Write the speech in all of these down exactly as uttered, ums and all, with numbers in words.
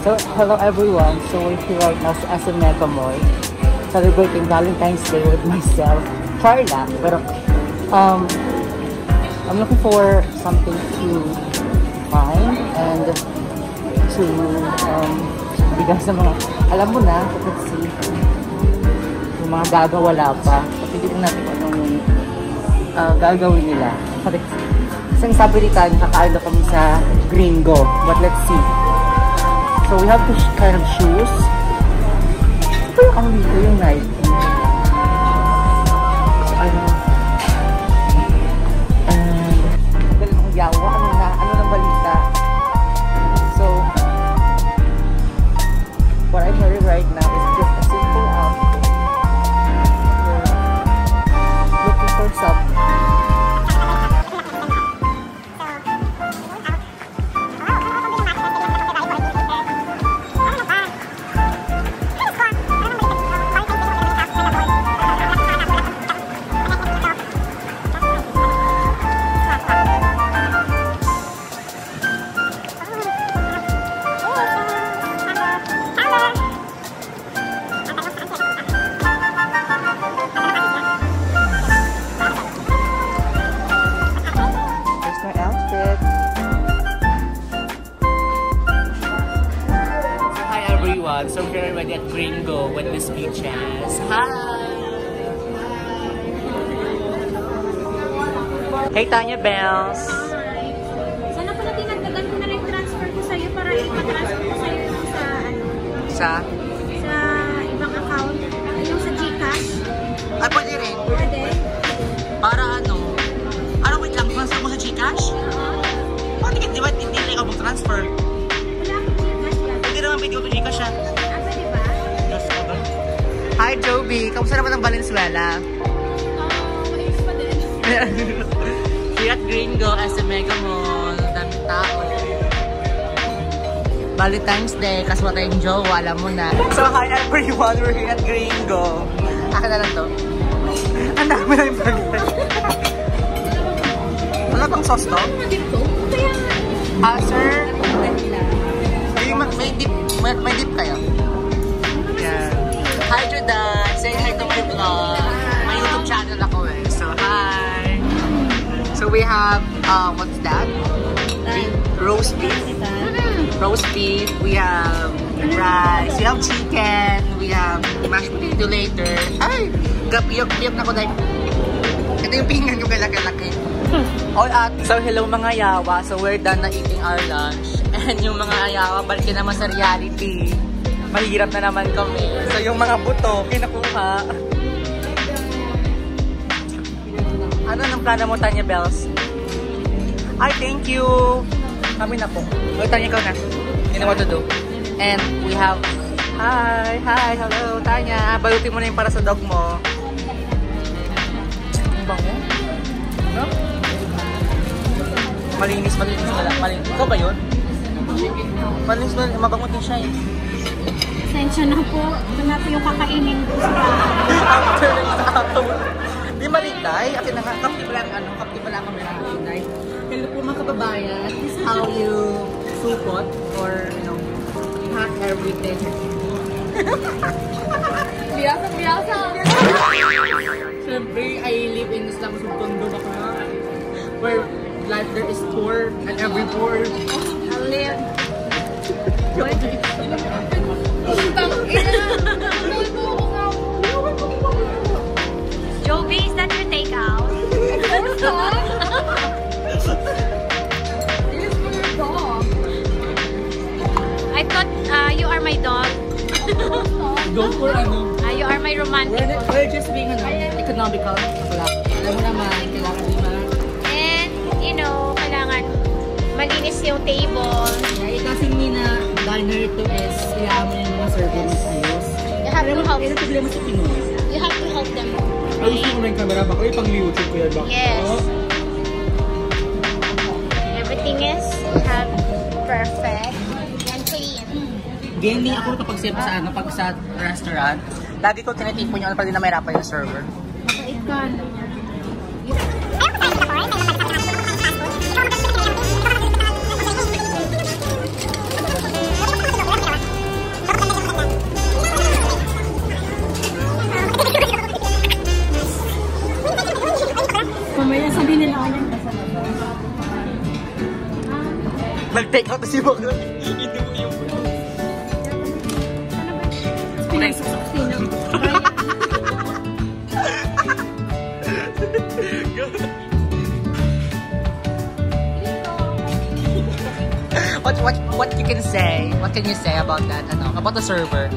So, hello everyone. So, we're here right now sa S M Mega Mall, celebrating Valentine's Day with myself. Try lang, pero um, I'm looking for something to find and to um, bigay sa mga, alam mo na, let's see, yung mga gagawala pa. So, pilitin natin anong uh, gagawin nila. Isang sabi nila, nakakain na kami sa Gringo, but let's see. So we have this kind of shoes. Ito yung ano dito, yung Nike. So ano. And, magaling akong yawa. Ano na? Ano ng balita? So, what I'm wearing right now is just a simple outfit. We're looking for something. So we're already at Gringo with Miss Peaches. Hi! Hey Tanya Bells! Sana pala tinagdagan ko na rin transfer ko sa'yo para ipa-transfer ko sa'yo sa ano? Sa? Sa ibang account. Yung sa Gcash. Ay, pwede rin? Pwede. Para ano? Ano, wait lang, transfer mo sa Gcash? Oo. Pwede ka, di ba? Hindi na ikaw mag-transfer. Wala akong Gcash yan. Hindi naman video to Gcash siya. Ah, pwede ba? Hi Joby! Kamusta naman ang Valenzuela? Oo, ayos pa din. Here at Gringo, S M Mega Mall, daming tao. Valentine's Day, kaswa tayong jowa, alam mo na. So hi everyone, we're here at Gringo. Akin na lang to. Ang dami na yung bagay. Wala bang sauce to? Ah, sir? May dip, may, may dip kayo? Yeah. Hi Judan! Say hi to my vlog. My YouTube channel ako eh. So hi! So we have, uh, what's that? Beef, roast beef. Roast beef. We have rice. We have chicken. We have mashed potato later. Ay! Gapiyok-piyok na ko dahil. Ito yung pinggan yung kalaki-laki. All at. So hello mga yawa. So we're done na eating our lunch. And yung mga yawa, balikin naman sa reality. Mahirap na naman kami. So yung mga buto, kinakuha. Ano nang plano mo, Tanya Bells? Ay, thank you! Kami na po. O, Tanya, ikaw na. You know what to do. And we have... Hi! Hi! Hello, Tanya! Balutin mo na yung para sa dog mo. Ang bango? No? Malinis, malinis na lang. Malinis. Ikaw ba yun? Malinis, malinis. Mabango din siya eh. Sensya na po. Ito natin yung kakainin ko sa after ng tato. Di malitay. Akin na nga. Kapti pa lang ano. Kapti pa lang kami ng malitay. Hello po mga kababayan. This is how you support or, you know, hack everything. Biyasa, biyasa. Siyempre, I live in Islam Subtondo baka where life there is poor and every poor. I live. Joby, is that your takeout? I thought uh, you are my dog. Dog for ano? Uh, you are my romantic. We're, we're just being ano, economical. Alam mo naman, kailangan naman. And, you know, kailangan malinis yung table. Yeah, kasi nina diner to is kailangan mo yung mga servings ayos. You have to help. Kaya problema sa Pinoy. You have to help them. Ayos mo na yung camera ba? Kaya pang YouTube ko yan ba? Yes. Everything is have perfect and clean. Ganyan ako kapag siya sa ano, pag sa restaurant. Lagi ko tinitipon yung ano pa din na may rapa yung server. Mabait ka. nag-take out si Bakla. Hindi mo yung bro. Pinasok sa kusina. What what what you can say? What can you say about that? Ano? About the server?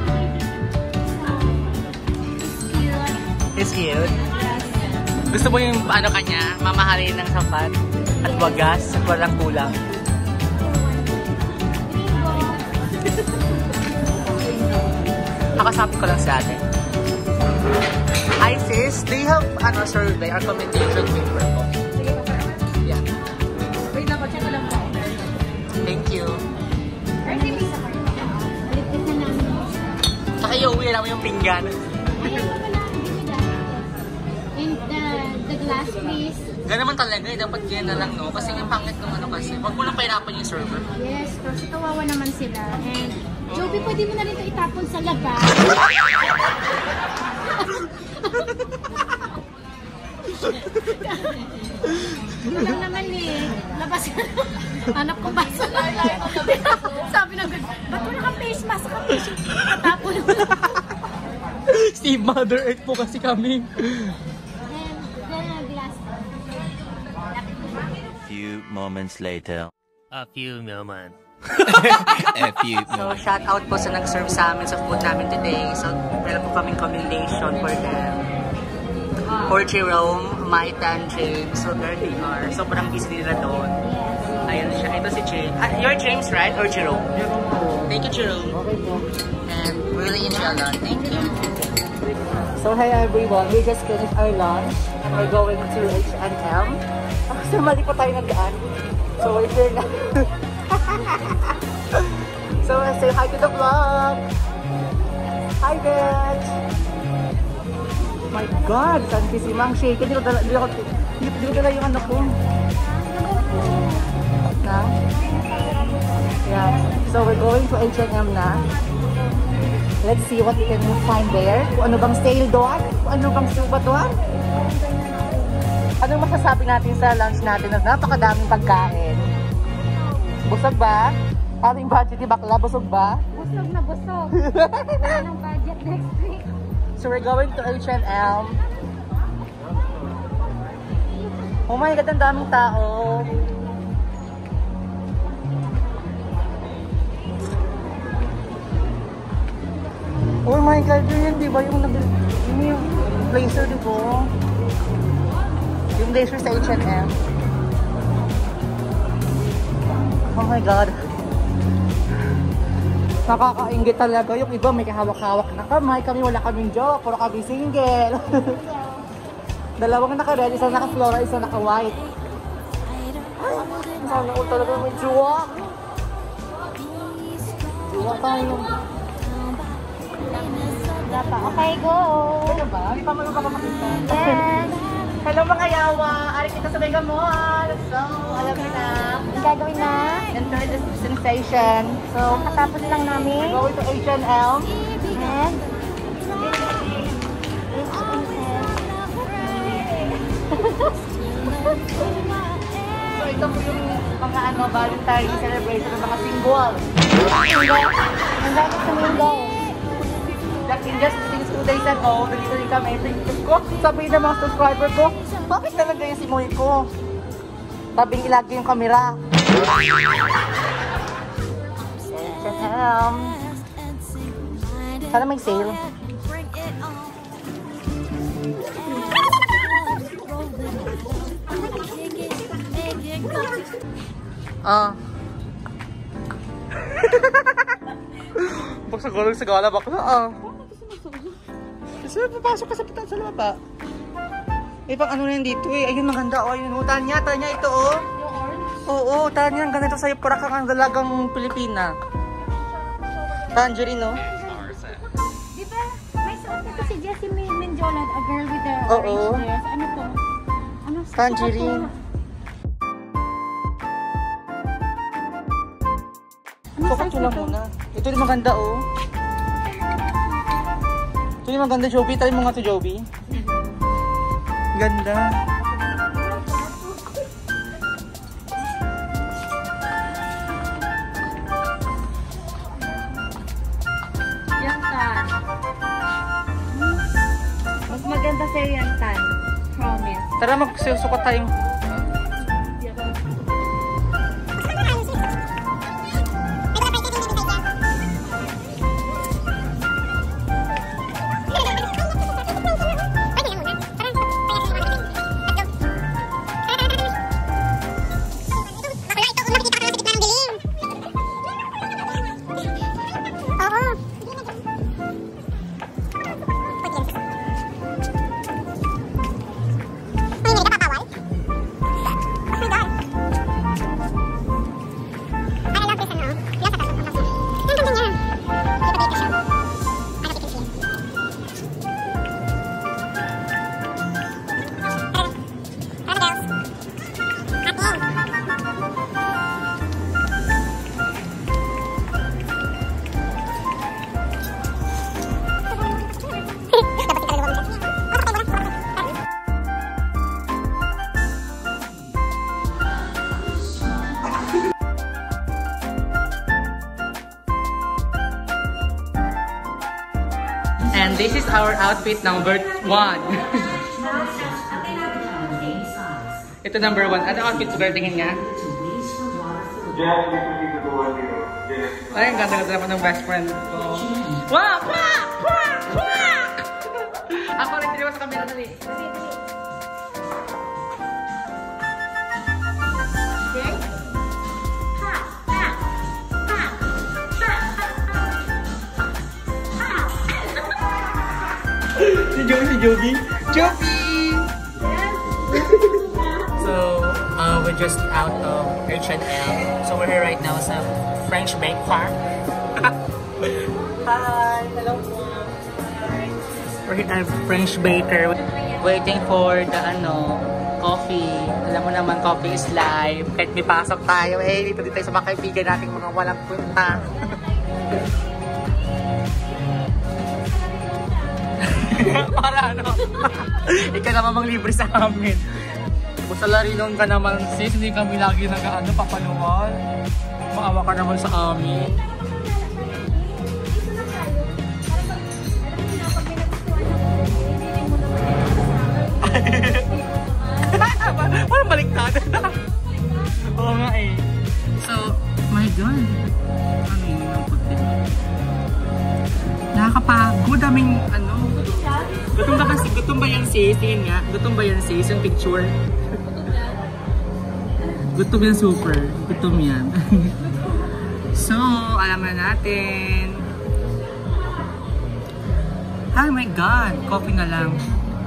It's cute. Gusto mo yung ano kanya, mamahalin ng sapat at wagas at walang kulang. Nakasabi ko lang sa atin. Hi sis, do you have ano survey or commendation paper po? Yeah. Wait lang, check ko lang po. Thank you. Birthday visa card. Ulit na namin. Saka iuwi lang mo yung pinggan. Ayan pa pala. And the, the glass please. Ganun naman talaga eh, dapat ganyan na lang no? Kasi yung pangit ng ano kasi, wag mo lang pahirapan yung server. Yes, kasi kawawa naman sila. And Joby, pwede mo na rin ito itapon sa labas. Ito lang naman eh. Labas. Hanap ko ba sa lalay? Sabi na gano'n, ba't wala kang face mask? Katapon mo lang. Si Mother Earth po kasi kami. And the glass. Few moments later. A few moments. A few So, moments. shout out po sa nag-serve sa amin sa food namin today. So, meron po kaming commendation for them. For Jerome, Maita, and James. So, there they are. Sobrang busy nila doon. Ayan siya. Ito si James. Ah, you're James, right? Or Jerome? Thank you, Jerome. And really enjoy a lot. Thank you. So, hi everyone. We just finished our lunch. And we're going to H and M. So, mali po tayo nagdaan. So, we're here na. So, say hi to the vlog. Hi, bitch. My God, saan si Mang Shake? Hindi ko dala, hindi ko, hindi ko dala yung anak ko. Na? Yeah. So, we're going to H and M na. Let's see what we can find there. Kung ano bang sale doon? Kung ano bang suba doon? Anong masasabi natin sa lunch natin? Napakadaming pagkain. Busog ba? Ating budget ni Bakla, busog ba? Busog na busog. Wala ng budget next week. So we're going to H and M. Oh my God, ang daming tao. Oh my God, yun yun, di ba? Yung, yung, yung blazer, di ba? Yung blazer sa H and M. Oh my God. Nakakaingit talaga. Yung iba may kahawak-hawak na kamay. Kami wala kaming joke. Puro kami single. Dalawang naka-red, isang naka-floral, isang naka-white. Ay, sana ko talaga may jowa. Jowa tayo. Okay, go! Ano ba? Hindi pa mo ba makita? Yes! Hello mga yawa! Ari kita sa Mega Mall! So, alam niyo na. Ang gagawin na? Enter the sensation. So, Katapos lang namin. we're going to H and M. And So, ito po yung mga ano, Valentine celebration ng mga single. ang gagawin sa mundo. Like in just since two days ago, nandito rin kami. Tingin ko, sabi ng mga subscriber ko, bakit talaga yung simuhin ko? Tabing ilagay yung camera. H and M. Sana may sale. Ah. Pagsagalang sagala bakla ah. Kasi papasok ka sa pitan sa laba. Eh pang ano na yun dito eh. Ayun maganda oh. Ayun oh. Tanya, Tanya ito oh. Oo, Tanya. Ang ganito sa'yo. Para kang dalagang Pilipina. Tangerine oh. Di ba, may suot nito si Jessie Menjola, a girl with the Oo. orange dress. Ano to? Ano? Tangerine. Ano Focus size lang nito? muna. Ito yung maganda oh. Ito yung maganda Joby. Try mo nga to Joby. Ganda. Yan tan. Mas maganda sa'yo yan tan. Promise. Tara, magsusukot tayong. And this is our outfit number one. Ito number one. Ano outfit ko? Tingin nga. Ay, ang ganda-ganda naman ng best friend ko. Wow! Quack! Quack! Quack! Ako rin tiniwa sa camera na rin. Si Joey, si Joey. Joey! So, uh, we're just out of H and M. So, we're here right now sa French Bake Farm. Hi! Hello po! Hi! We're here at French Baker. Waiting for the, ano, coffee. Alam mo naman, coffee is life. Kahit may pasok tayo, eh, dito dito sa mga kaibigan nating mga walang punta. Para ano? Ikaw naman mang libre sa amin. Kung sa Larinon ka naman sis, hindi kami lagi nag-ano, papaluwal. Maawa ka naman sa amin. Parang baliktad. Oo nga eh. So, my God. Ang ini ng puti. Nakakapagod, daming ano. Gutom ba kasi? Gutom ba yan sis? Tingin nga. Gutom ba yan sis? Yung picture. Gutom yan super. Gutom yan. So, alam na natin. Oh my God! Coffee na lang.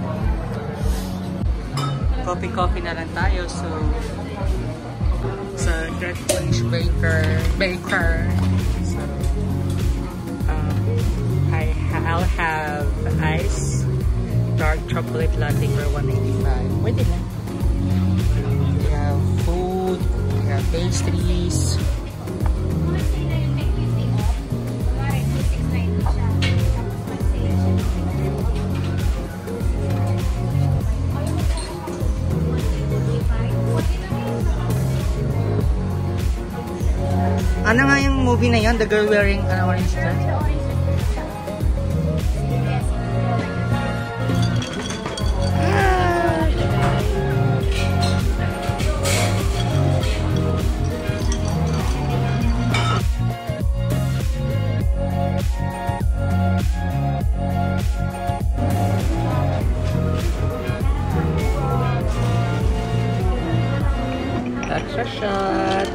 Coffee, coffee na lang tayo. So, sa Great French Baker. Baker. So, um, I, I'll have ice. Dark chocolate latte for one eighty-five. Pwede na. We have food. We have pastries. Ano nga yung movie na yun? The girl wearing an orange dress? Extra shot.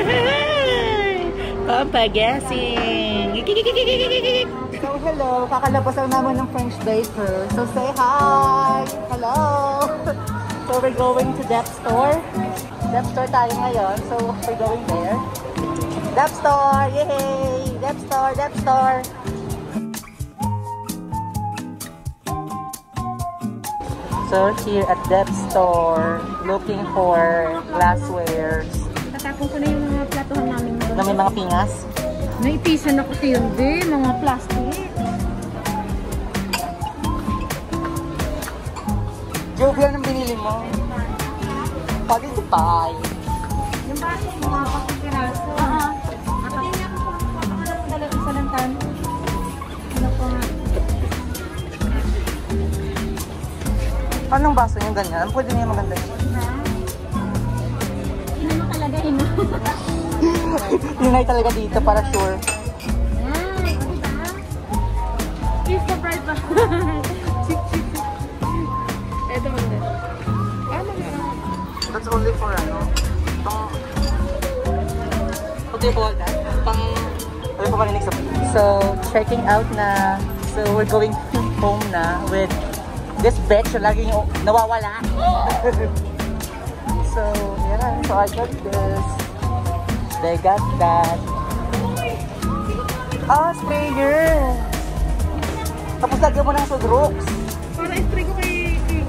Pampagasing. So hello, kakalabas lang naman ng French Baker. So say hi. Hello. So we're going to Dep Store. Dep Store tayo ngayon. So we're going there. Dep Store. Yay! Dep Store, Dep Store. So here at Dep Store, looking for glasswares. Tatapon ko na yung mga platuhan namin. Na may mga pingas? Naitisan ako sa yun din, mga plastic. Joke lang ang binili mo. Pagin si Pai. Yung bakit mga kapagkiraso. Oo. Isa lang tan. Anong baso yung ganyan? Pwede niya maganda yun. Hindi mo talaga ino. Hinay talaga dito para sure. Here's the price ba? Ito mo din. That's only for ano? Pang... What do you call that? Pang... Ano pa marinig sa... So, checking out na. So, we're going home na with this bitch. So, lagi yung nawawala. So, yeah. So, I got this. They got that. Ah, sprayer! Tapos lagyan mo ng Sudrox. Para i-spray ko kay...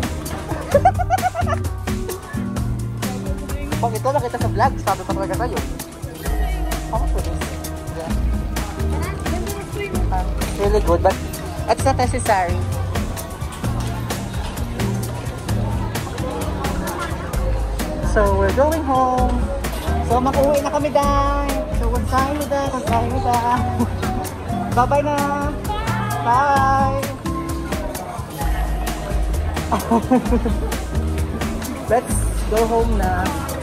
Pag ito nakita sa vlog, sabi pa talaga tayo. How much for this? Yeah. Uh, really good, but it's not necessary. So, we're going home. So, mag-uwi na kami, Day. So, kunsahin mo, Day. Kunsahin mo, Day. Bye-bye na. Bye. Let's go home na.